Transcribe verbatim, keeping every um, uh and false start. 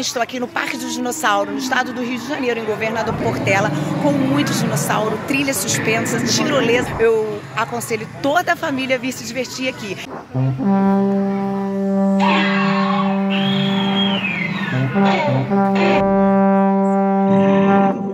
Estou aqui no Parque do Dinossauro, no estado do Rio de Janeiro, em Governador Portela, com muitos dinossauros, trilha suspensa, tirolesa. Eu aconselho toda a família a vir se divertir aqui. Música